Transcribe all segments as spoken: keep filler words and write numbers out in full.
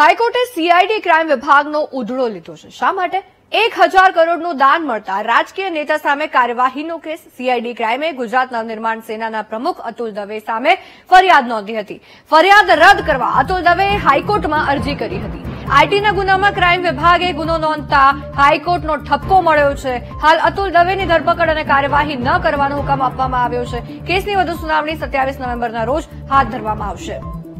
હાઈકોર્ટે CID crime વિભાગનો ઉધડો લીધો છે. શા માટે? એક હજાર કરોડનું દાન મળતા રાજકીય નેતા સામે કાર્યવાહીનો કેસ. સીઆઈડી ક્રાઇમે ગુજરાત નવનિર્માણ સેનાના પ્રમુખ અતુલ દવે સામે ફરિયાદ નોંધી હતી. ફરિયાદ રદ કરવા અતુલ દવેએ હાઈકોર્ટમાં અરજી કરી હતી. આઈટીના ગુનામાં ક્રાઇમ વિભાગે ગુનો નોંધતા હાઈકોર્ટનો ઠપકો મળ્યો છે. હાલ અતુલ દવેની ધરપકડ અને કાર્યવાહી ન કરવાનો હુકમ આપવામાં આવ્યો છે. કેસની વધુ સુનાવણી સત્યાવીસ નવેમ્બરના રોજ હાથ ધરવામાં આવશે.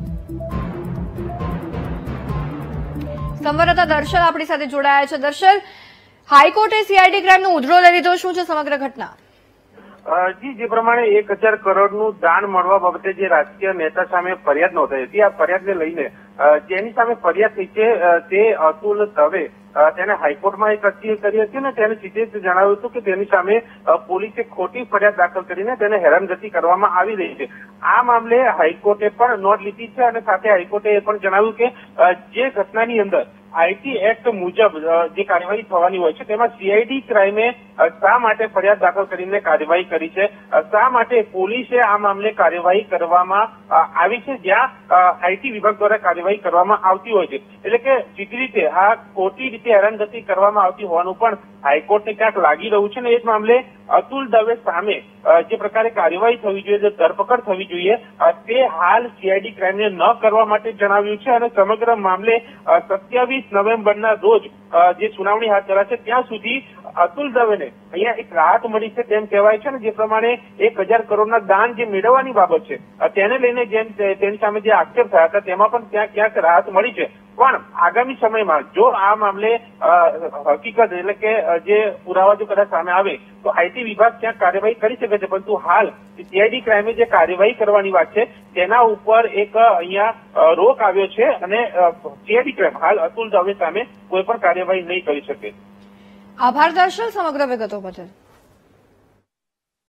સંવાદદાતા દર્શન આપણી સાથે જોડાયા છે. દર્શન, હાઈકોર્ટે સીઆઈડી ક્રાઇમનો ઉધડો લઈ લીધો, શું છે સમગ્ર ઘટના? જી, જે પ્રમાણે એક હજાર કરોડનું દાન મળવા બાબતે જે રાજકીય નેતા સામે ફરિયાદ નોંધાઈ હતી, આ ફરિયાદને લઈને જેની સામે ફરિયાદ થઈ છે તે અતુલ દવે તેને હાઈકોર્ટમાં એક અરજી કરી હતી અને તેને સીધે જ જણાવ્યું હતું કે તેની સામે પોલીસે ખોટી ફરિયાદ દાખલ કરીને તેને હેરાનગતિ કરવામાં આવી રહી છે. આ મામલે હાઈકોર્ટે પણ નોંધ લીધી છે અને સાથે હાઈકોર્ટે એ પણ જણાવ્યું કે જે ઘટનાની અંદર આઈટી એક્ટ મુજબ જે કાર્યવાહી થવાની હોય છે તેમાં સીઆઈડી ક્રાઇમે શા માટે ફરિયાદ દાખલ કરીને કાર્યવાહી કરી છે, શા માટે પોલીસે આ મામલે કાર્યવાહી કરવામાં આવી છે, જ્યાં આઈટી વિભાગ દ્વારા કાર્યવાહી કરવામાં આવતી હોય છે. એટલે કે સીધી રીતે આ ખોટી રીતે હેરાનગતિ કરવામાં આવતી હોવાનું પણ હાઈકોર્ટને ક્યાંક લાગી રહ્યું છે. ને એ જ મામલે અતુલ દવે સામે જે પ્રકારે કાર્યવાહી થવી જોઈએ, જે ધરપકડ થવી જોઈએ, તે હાલ સીઆઈડી ક્રાઇમને ન કરવા માટે જણાવ્યું છે અને સમગ્ર મામલે સત્યાવીસ નવેમ્બરના રોજ જે સુનાવણી હાથ ધરાશે ત્યાં સુધી અતુલ દવેને અહીંયા એક રાહત મળી છે તેમ કહેવાય છે. ને જે પ્રમાણે એક હજાર કરોડના દાન જે મેળવવાની બાબત છે તેને લઈને જેમ તેની સામે જે આક્ષેપ થયા હતા તેમાં પણ ત્યાં ક્યાંક રાહત મળી છે. પણ આગામી સમયમાં જો આ મામલે હકીકત એટલે કે જે પુરાવા જો કદાચ સામે આવે તો આઈટી વિભાગ ક્યાંક કાર્યવાહી કરી શકે છે. પરંતુ હાલ સીઆઈડી ક્રાઇમે જે કાર્યવાહી કરવાની વાત છે તેના ઉપર એક અહીંયા રોક આવ્યો છે અને સીઆઈડી ક્રાઇમ હાલ અતુલ દવે સામે કોઈ પણ કાર્યવાહી નહીં કરી શકે. આભાર દર્શન સમગ્ર વિગતો બદલ.